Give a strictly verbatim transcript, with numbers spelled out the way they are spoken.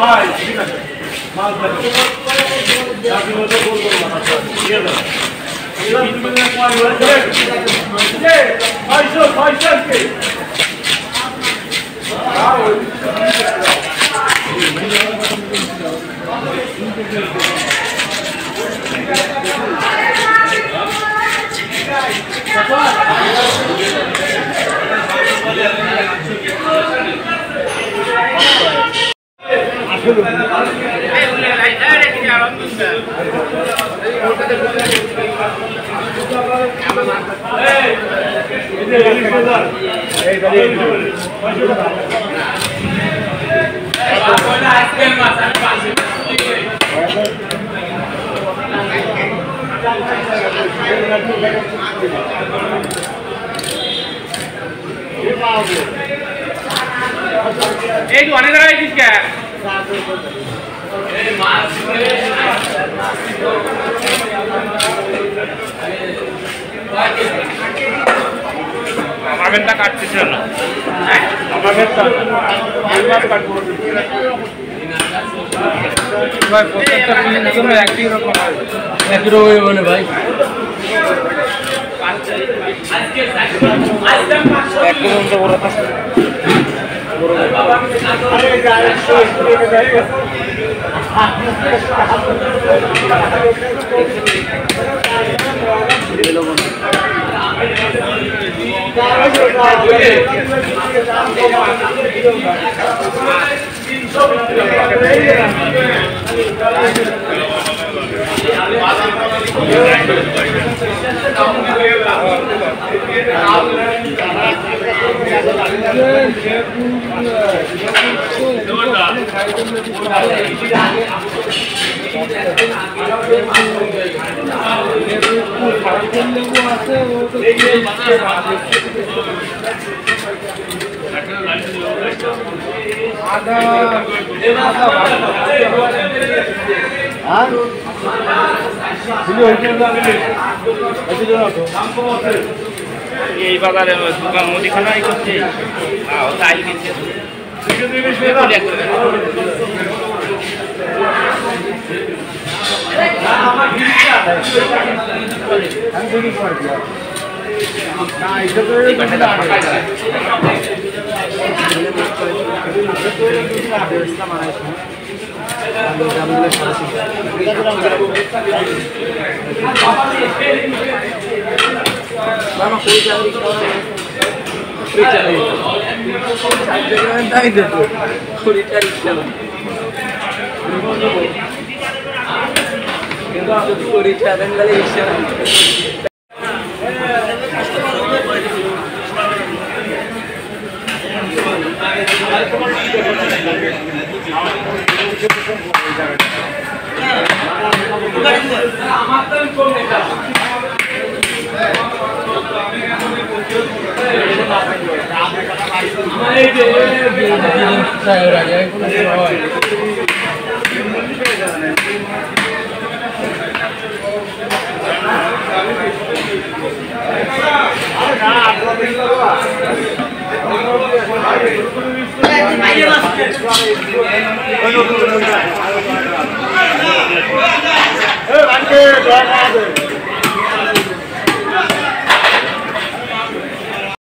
ঠিক আছে মাল থাকে চাকরি মতো বলবো না ঠিক আছে পয়সা পয়সা কে এই তো অনেক জায়গায় দিস কে আমার বেনটা কাটতেছিল না আমার বেনটা আমার কাটবো ভাই প্রত্যেকটা জিনিস জন্য একই রকম একই রকম বলে ভাই আজকে আজকে একদম তো বড় আছে আরে গাড়ি শুরু করে দেয় এই বাজারে দোকান মুদিখানাই করছে তাই কিনছে Mama kulit lagi kulit lagi tahu itu kulit lagi itu aku kulit lagi kali istilah sayur aja itu Eh,